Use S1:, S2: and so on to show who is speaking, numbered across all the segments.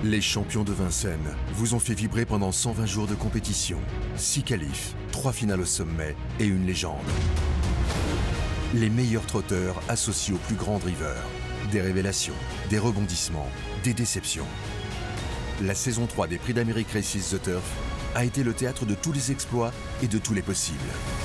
S1: Les champions de Vincennes vous ont fait vibrer pendant 120 jours de compétition. 6 qualifs, 3 finales au sommet et une légende. Les meilleurs trotteurs associés aux plus grands drivers. Des révélations, des rebondissements, des déceptions. La saison 3 des Prix d'Amérique Races The Turf a été le théâtre de tous les exploits et de tous les possibles.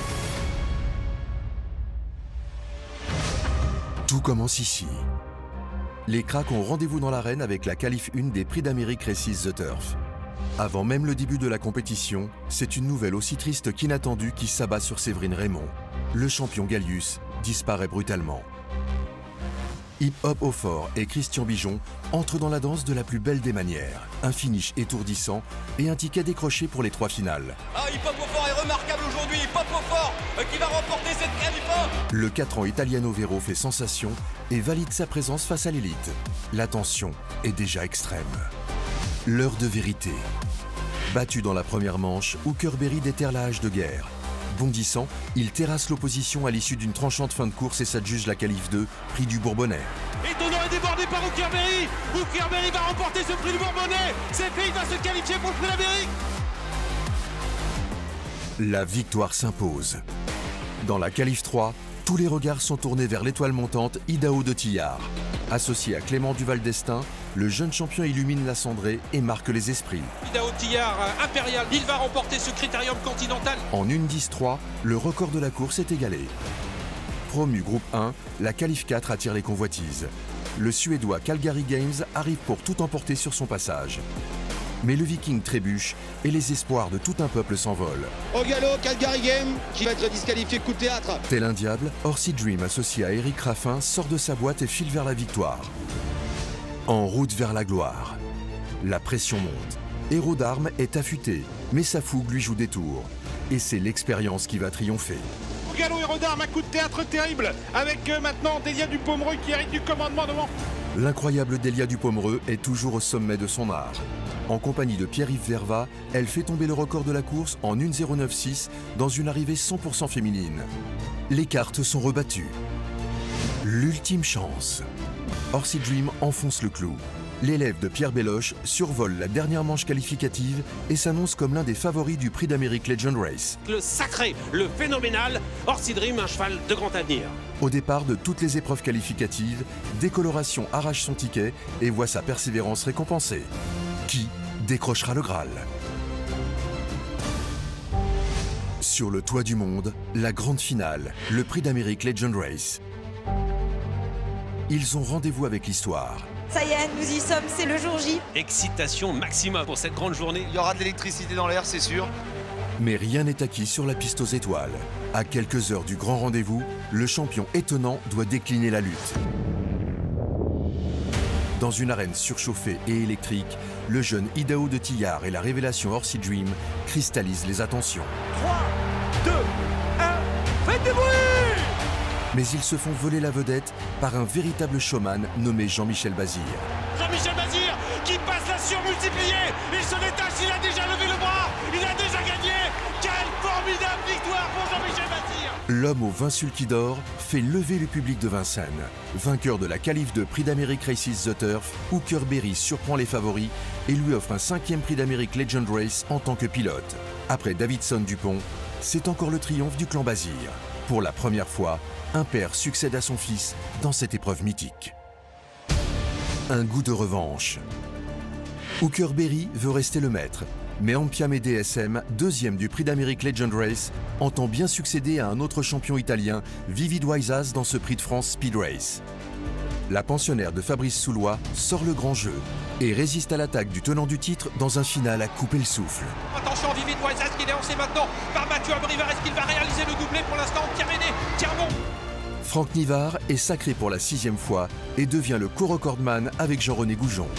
S1: Tout commence ici. Les cracks ont rendez-vous dans l'arène avec la qualif 1 des Prix d'Amérique Races The Turf. Avant même le début de la compétition, c'est une nouvelle aussi triste qu'inattendue qui s'abat sur Séverine Raymond. Le champion Gallius disparaît brutalement. Hip Hop Hautfort et Christian Bijon entrent dans la danse de la plus belle des manières. Un finish étourdissant et un ticket décroché pour les 3 finales.
S2: Ah, Hip Hop Hautfort est remarquable aujourd'hui. Hip Hop Hautfort qui va remporter cette qualif.
S1: Le 4 ans Italiano Vero fait sensation et valide sa présence face à l'élite. La tension est déjà extrême. L'heure de vérité. Battu dans la première manche, Hooker-Berry déterre la hache de guerre. Bondissant, il terrasse l'opposition à l'issue d'une tranchante fin de course et s'adjuge la qualif 2, prix du Bourbonnais.
S3: Étonnant et débordé par Hooker-Berry. Hooker-Berry va remporter ce prix du Bourbonnais. C'est fait, il va se qualifier pour le prix d'Amérique.
S1: La victoire s'impose. Dans la qualif 3, tous les regards sont tournés vers l'étoile montante Idaho de Tillard. Associé à Clément Duval d'Estaing, le jeune champion illumine la cendrée et marque les esprits.
S3: Idaho Tillard, impérial, il va remporter ce critérium continental.
S1: En 1:10.3, le record de la course est égalé. Promu groupe 1, la qualif 4 attire les convoitises. Le Suédois Calgary Games arrive pour tout emporter sur son passage. Mais le Viking trébuche et les espoirs de tout un peuple s'envolent.
S4: Au galop, Calgary Games qui va être disqualifié coup de théâtre.
S1: Tel un diable, Horsey Dream associé à Eric Raffin sort de sa boîte et file vers la victoire. En route vers la gloire. La pression monte. Héros d'armes est affûté, mais sa fougue lui joue des tours. Et c'est l'expérience qui va triompher.
S3: Au galop, Héros d'armes, un coup de théâtre terrible. Avec maintenant Delia Dupomereux qui hérite du commandement devant.
S1: L'incroyable Delia Dupomereux est toujours au sommet de son art. En compagnie de Pierre-Yves Verva, elle fait tomber le record de la course en 1:09.6 dans une arrivée 100% féminine. Les cartes sont rebattues. L'ultime chance. Horsey Dream enfonce le clou. L'élève de Pierre Belloche survole la dernière manche qualificative et s'annonce comme l'un des favoris du Prix d'Amérique Legend Race.
S3: Le sacré, le phénoménal, Horsey Dream, un cheval de grand avenir.
S1: Au départ de toutes les épreuves qualificatives, Décoloration arrache son ticket et voit sa persévérance récompensée. Qui décrochera le Graal? Sur le toit du monde, la grande finale, le Prix d'Amérique Legend Race. Ils ont rendez-vous avec l'histoire.
S5: Ça y est, nous y sommes, c'est le jour J.
S3: Excitation maximum pour cette grande journée.
S4: Il y aura de l'électricité dans l'air, c'est sûr.
S1: Mais rien n'est acquis sur la piste aux étoiles. À quelques heures du grand rendez-vous, le champion étonnant doit décliner la lutte. Dans une arène surchauffée et électrique, le jeune Idaho de Tillard et la révélation Horsey Dream cristallisent les attentions.
S3: 3, 2, 1, faites du bruit!
S1: Mais ils se font voler la vedette par un véritable showman nommé Jean-Michel Bazir.
S3: Jean-Michel Bazir qui passe la surmultipliée. Il se détache, il a déjà levé le bras. Il a déjà gagné. Quelle formidable victoire pour Jean-Michel Bazir.
S1: L'homme aux 20 sulky d'or fait lever le public de Vincennes. Vainqueur de la qualif de Prix d'Amérique Races The Turf, Hooker-Berry surprend les favoris et lui offre un 5e Prix d'Amérique Legend Race en tant que pilote. Après Davidson Dupont, c'est encore le triomphe du clan Bazir. Pour la première fois, un père succède à son fils dans cette épreuve mythique. Un goût de revanche. Hooker-Berry veut rester le maître, mais Ampiam et DSM, 2e du Prix d'Amérique Legend Race, entend bien succéder à un autre champion italien, Vivid Wysas, dans ce Prix de France Speed Race. La pensionnaire de Fabrice Soulois sort le grand jeu et résiste à l'attaque du tenant du titre dans un final à couper le souffle.
S3: Attention, Vivid Wysas qui est lancé maintenant par Mathieu Abrivard. Est-ce qu'il va réaliser le doublé pour l'instant? Pierre-Méné, tiens bon.
S1: Franck Nivard est sacré pour la 6e fois et devient le co-recordman avec Jean-René Goujon.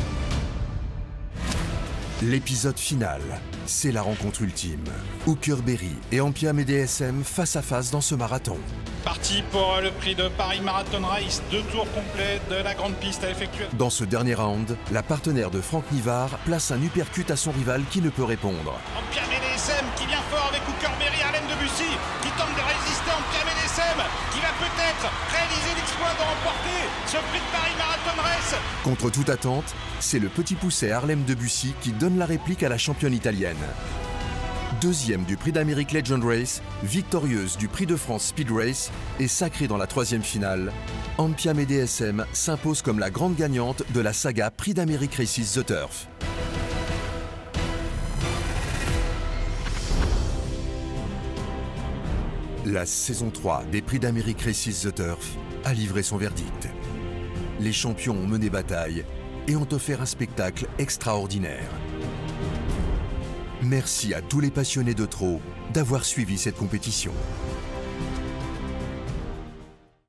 S1: L'épisode final, c'est la rencontre ultime. Hooker-Berry et Ampiam et DSM face à face dans ce marathon.
S6: Parti pour le prix de Paris Marathon Race, 2 tours complets de la grande piste à effectuer.
S1: Dans ce dernier round, la partenaire de Franck Nivard place un uppercut à son rival qui ne peut répondre.
S6: Ampiam et DSM qui vient fort avec Hookerberry, Harlem Debussy qui tente de résister en Piamé DSM qui va peut-être réaliser l'exploit de remporter ce prix de Paris Marathon Race.
S1: Contre toute attente, c'est le petit pousset Harlem Debussy qui donne la réplique à la championne italienne. Deuxième du prix d'Amérique Legend Race, victorieuse du prix de France Speed Race et sacrée dans la troisième finale, Ampiamé DSM s'impose comme la grande gagnante de la saga Prix d'Amérique Races The Turf. La saison 3 des Prix d'Amérique Races The Turf a livré son verdict. Les champions ont mené bataille et ont offert un spectacle extraordinaire. Merci à tous les passionnés de trot d'avoir suivi cette compétition.